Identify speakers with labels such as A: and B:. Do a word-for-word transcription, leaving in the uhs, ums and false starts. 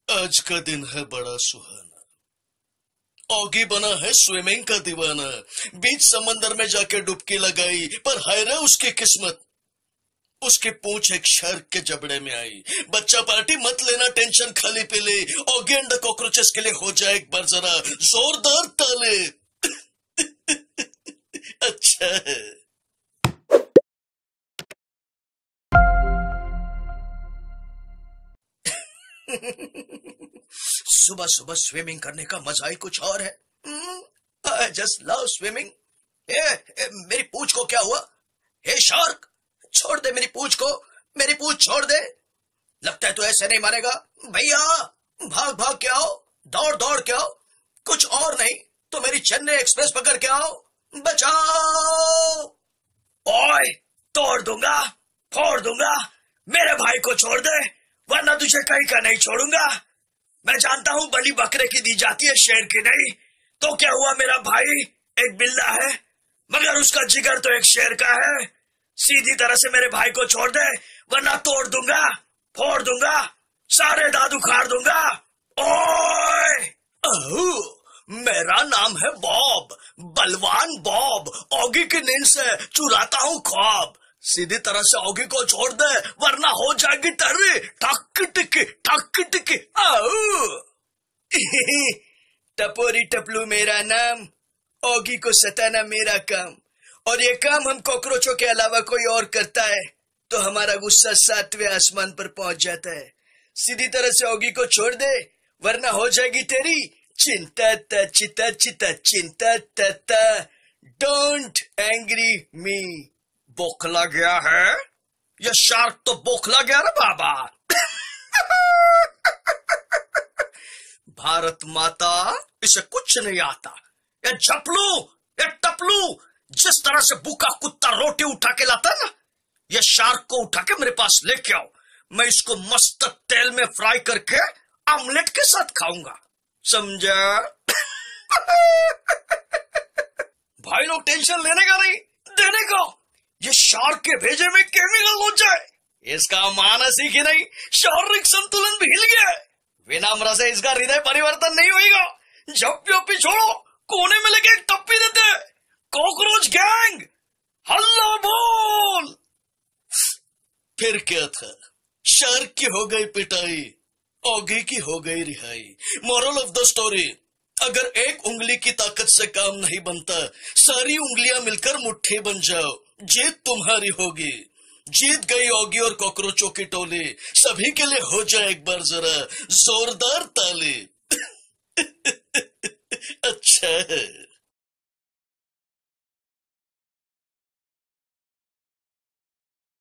A: आज का दिन है बड़ा सुहाना। ऑगी बना है स्विमिंग का दीवाना। बीच समंदर में जाके डुबकी लगाई, पर हाय रे उसकी किस्मत, उसकी पूंछ एक शार्क के जबड़े में आई। बच्चा पार्टी मत लेना, टेंशन खाली पे ले। ऑगी एंड द कॉकरोचेस के लिए हो जाए एक बार जरा जोरदार ताले। अच्छा है। सुबह सुबह स्विमिंग करने का मजा ही कुछ और है। I just love swimming. ए, ए, मेरी पूंछ को क्या हुआ? हे शार्क, छोड़ दे मेरी पूंछ को, मेरी पूंछ छोड़ दे। लगता है तू ऐसे नहीं मारेगा। भैया भाग भाग के आओ, दौड़ दौड़ के आओ, कुछ और नहीं तो मेरी चेन्नई एक्सप्रेस पकड़ के आओ, बचाओ। ओए, तोड़ दूंगा, फोड़ दूंगा, मेरे भाई को छोड़ दे वरना तुझे कहीं का नहीं छोड़ूंगा। मैं जानता हूं बलि बकरे की दी जाती है, शेर की नहीं। तो क्या हुआ, मेरा भाई एक बिल्ला है मगर उसका जिगर तो एक शेर का है। सीधी तरह से मेरे भाई को छोड़ दे वरना तोड़ दूंगा, फोड़ दूंगा, सारे दांत उखाड़ दूंगा। ओए, मेरा नाम है बॉब, बलवान बॉब। ऑगी की नींद से चुराता हूँ ख्वाब। सीधी तरह से ऑगी को छोड़ दे वरना हो जाएगी तेरी ठक टिकी ठक टिकी। टपोरी टपलू मेरा नाम, ऑगी को सताना मेरा काम। और ये काम हम कॉकरोचों के अलावा कोई और करता है तो हमारा गुस्सा सातवें आसमान पर पहुंच जाता है। सीधी तरह से ऑगी को छोड़ दे वरना हो जाएगी तेरी चिंता ता चिता चिता चिंता ता। डोंट एंग्री मी। बोखला गया है ये शार्क, तो बोखला गया ना बाबा। भारत माता, इसे कुछ नहीं आता। ये झपलू, ये टपलू, जिस तरह से भूखा कुत्ता रोटी उठा के लाता है ना, ये शार्क को उठा के मेरे पास लेके आओ। मैं इसको मस्त तेल में फ्राई करके ऑमलेट के साथ खाऊंगा, समझा? भाई लोग टेंशन लेने का नहीं, देने का। ये शार्क के भेजे में केमिकल हो जाए, इसका मानसिक ही नहीं शारीरिक संतुलन भी हिल गया है। विनम्र से इसका हृदय परिवर्तन नहीं होगा। झप्पी ओप्पी छोड़ो, कोने में लेके एक टप्पी देते। कॉकरोच गैंग हल्ला बोल। फिर क्या था, शार्क की हो गई पिटाई, ऑगी की हो गई रिहाई। मोरल ऑफ द स्टोरी, अगर एक उंगली की ताकत से काम नहीं बनता, सारी उंगलियां मिलकर मुट्ठी बन जाओ, जीत तुम्हारी होगी। जीत गई ऑगी और कॉकरोचों की टोली। सभी के लिए हो जाए एक बार जरा जोरदार ताली। अच्छा है।